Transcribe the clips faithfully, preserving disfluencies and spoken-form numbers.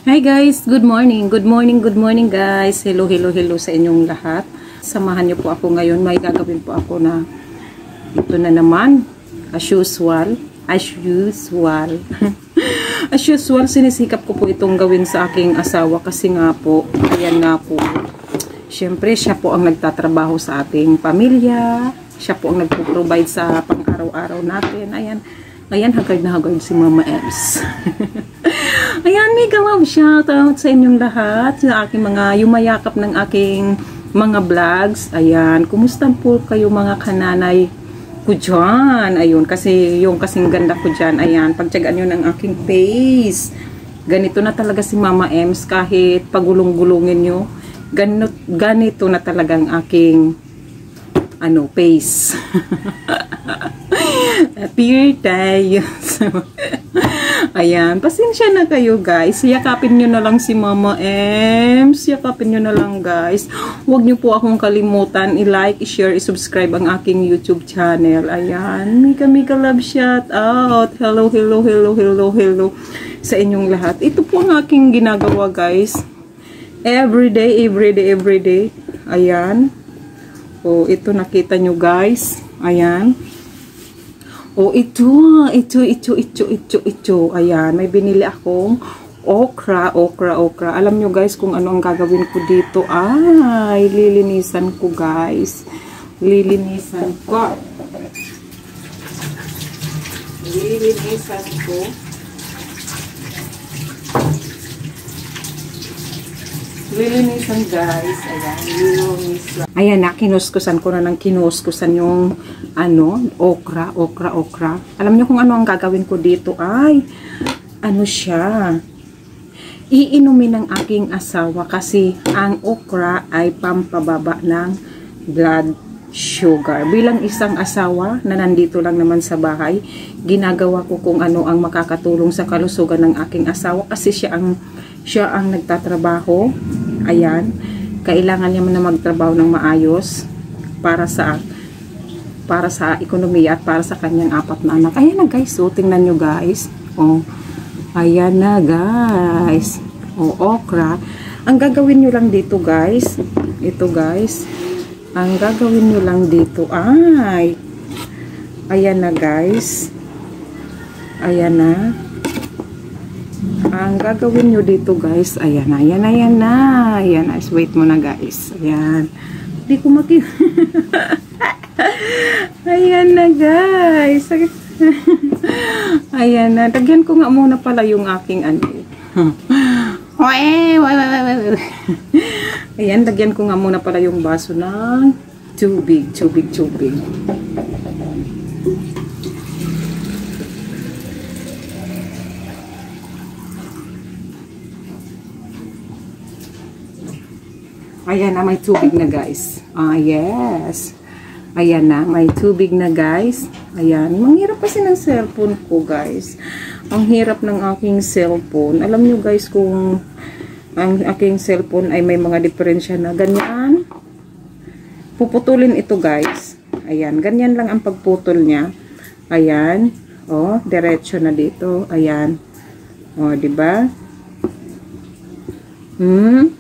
Hi guys, good morning, good morning, good morning guys. Hello, hello, hello sa inyong lahat. Samahan niyo po ako ngayon. May gagawin po ako na ito na naman. As usual, as usual. As usual, sinisikap ko po itong gawin sa aking asawa kasi nga po, ayan nga po. Siyempre, siya po ang nagtatrabaho sa ating pamilya. Siya po ang nagpo-provide sa pang-araw-araw natin. Ayan. Ayan, hagard na hagard si Mama Ems. Ayan, mega love shoutout sa inyong lahat. Sa aking mga yumayakap ng aking mga vlogs. Ayan, kumusta po kayo mga kananay ko dyan? Ayun, kasi yung kasing ganda ko dyan. Ayan, pagtyagaan nyo ng aking face. Ganito na talaga si Mama Ems. Kahit pagulong-gulungin nyo, ganito, ganito na talagang aking ano, face. Appear tayo. Ayan, pasensya na kayo guys. Yakapin nyo na lang si Mama Ems. Yakapin nyo na lang guys. Huwag nyo po akong kalimutan i-like, i-share, i-subscribe ang aking YouTube channel. Ayan, mika mika love shout out. Hello, hello, hello, hello, hello sa inyong lahat. Ito po ang aking ginagawa guys. Everyday, everyday, everyday. Ayan. O, ito nakita nyo guys. Ayan. O, ito, ito, ito, ito, ito, ito. Ayan, may binili akong okra, okra, okra. Alam nyo guys kung ano ang gagawin ko dito. Ay, lilinisan ko guys. Lilinisan ko. Lilinisan ko. Lilinisan guys. Ayan, lilinisan. Ayan na, kinuskusan ko na ng kinuskusan yung ano, okra, okra, okra. Alam niyo kung ano ang gagawin ko dito? Ay, ano siya? Iinumin ng aking asawa kasi ang okra ay pampababa ng blood sugar. Bilang isang asawa na nandito lang naman sa bahay, ginagawa ko kung ano ang makakatulong sa kalusugan ng aking asawa kasi siya ang siya ang nagtatrabaho. Ayan, kailangan niya na magtrabaho ng maayos para sa para sa ekonomiya at para sa kanyang apat na anak. Ayan na guys, so tingnan nyo guys. Oh, ayan na guys. Oh, okra. Ang gagawin nyo lang dito guys, ito guys, ang gagawin nyo lang dito ay, ayan na guys. Ayan na. Ang gagawin nyo dito guys, ayan na, ayan na, ayan na, ayan na, wait mo na guys, ayan, hindi ko makita, ayan na guys, ayan na, tagyan ko nga muna pala yung aking ano, ayan, tagyan ko nga muna pala yung baso ng tubig, tubig, tubig. Ayan na, may tubig na guys. Ah, yes. Ayan na, may tubig na guys. Ayan, manghirap kasi ng cellphone ko guys. Ang hirap ng aking cellphone. Alam nyo guys kung ang aking cellphone ay may mga diferensya na ganyan. Puputulin ito guys. Ayan, ganyan lang ang pagputol niya. Ayan. Oh, diretso na dito. Ayan. Oh, diba? Hmm?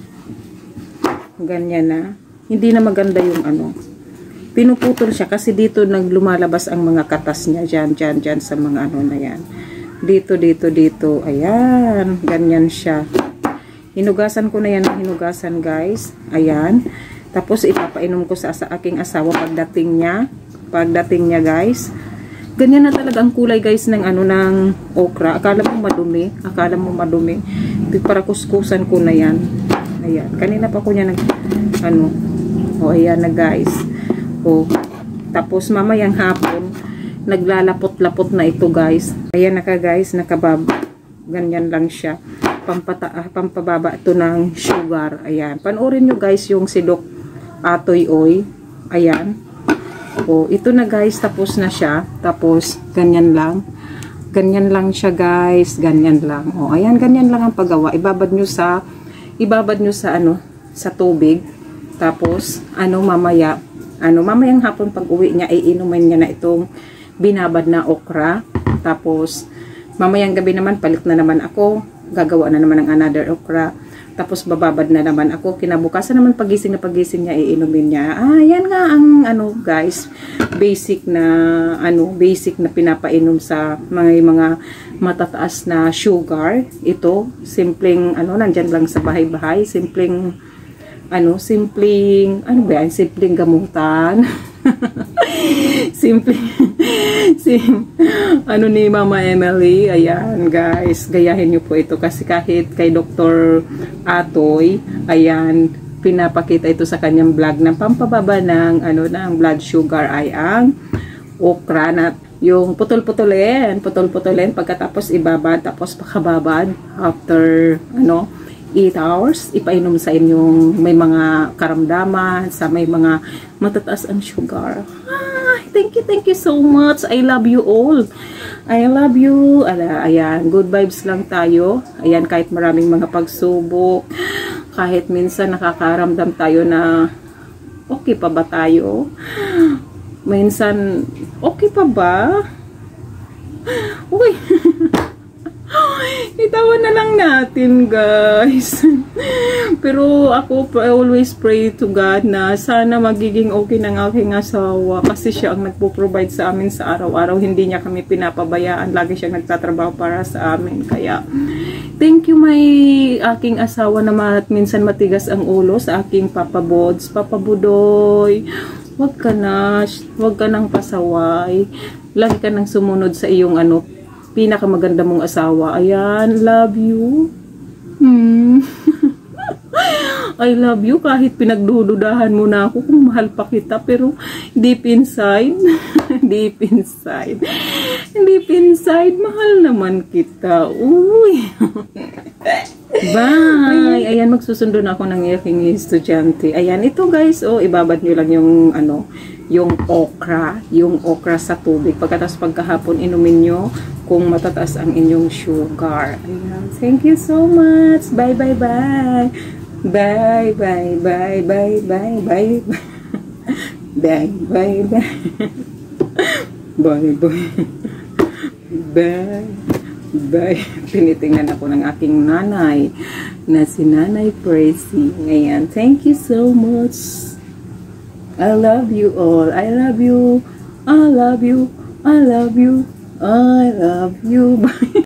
Ganyan na. Hindi na maganda yung ano. Pinuputol siya kasi dito nag lumalabas ang mga katas niya. Diyan, diyan, diyan sa mga ano na yan. Dito, dito, dito. Ayan. Ganyan siya. Hinugasan ko na yan ng hinugasan guys. Ayan. Tapos ipapainom ko sa, sa aking asawa pagdating niya. Pagdating niya guys. Ganyan na talaga ang kulay guys ng ano ng okra. Akala mo madumi. Akala mo madumi. Para kuskusan ko na yan. Ayan, kanina pa ko niya nag, ano, o ayan na guys. O, tapos mamayang hapon, naglalapot-lapot na ito guys. Ayan na ka guys, nakabab. Ganyan lang siya. Pampata, ah, pampababa ito ng sugar. Ayan, panoorin nyo guys yung sidok atoy oy. Ayan. O, ito na guys, tapos na siya. Tapos, ganyan lang. Ganyan lang siya guys, ganyan lang. O, ayan, ganyan lang ang paggawa. Ibabad nyo sa ibabad nyo sa ano, sa tubig. Tapos, ano, mamaya, ano, mamayang hapon pag uwi niya, iinumin niya na itong binabad na okra. Tapos, mamayang gabi naman, palit na naman ako. gagawa na naman ng another okra. Tapos bababad na naman ako. Kinabukasan naman pagising na pagising niya, iinumin niya. Ah, yan nga ang ano guys, basic na ano, basic na pinapainom sa mga mga matataas na sugar. Ito, simpleng ano, nandyan lang sa bahay-bahay, simpleng ano, simpleng ano ba yan, simpleng gamutan. Simple sim, ano ni Mama Emily, ayan guys, gayahin nyo po ito kasi kahit kay Doctor Atoy, ayan, pinapakita ito sa kanyang vlog na pampababa ng ano ng blood sugar ay ang okra na yung putol-putulin, putol-putulin pagkatapos ibabad, tapos pakababad after ano eight hours, ipainom sa inyong may mga karamdaman, sa may mga matataas ang sugar. Ah, thank you, thank you so much. I love you all. I love you. Ala, ayan, good vibes lang tayo. Ayan, kahit maraming mga pagsubok, kahit minsan nakakaramdam tayo na okay pa ba tayo? Minsan, okay pa ba? Uy! Itawan na lang natin guys. Pero ako I always pray to God na sana magiging okay ng aking asawa kasi siya ang nagpo-provide sa amin sa araw-araw. Hindi niya kami pinapabayaan. Lagi siya nagtatrabaho para sa amin. Kaya thank you my aking asawa na mat minsan matigas ang ulo sa aking Papa Bods, Papa Budoy. Wag ka na, wag ka nang pasaway. Lagi ka nang sumunod sa iyong ano pinakamaganda mong asawa. Ayan, love you. Hmm. I love you kahit pinagdududahan mo na ako kung mahal pa kita, pero deep inside, deep inside, deep inside, mahal naman kita. Uy. Bye. Ayan, magsusundo na ako ng aking estudyante. Ayan, ito guys, oh, ibabad nyo lang yung ano, yung okra, yung okra sa tubig. Pagkatapos pagkahapon, inumin nyo kung matataas ang inyong sugar. Ayan. Thank you so much. Bye, bye, bye. Bye, bye, bye, bye, bye, bye. Bye, bye, bye. Bye, bye. Bye. Bye. Tinitingnan ako ng aking nanay na si Nanay Percy. Ayan. Thank you so much. I love you all. I love you. I love you. I love you. I love you. Bye.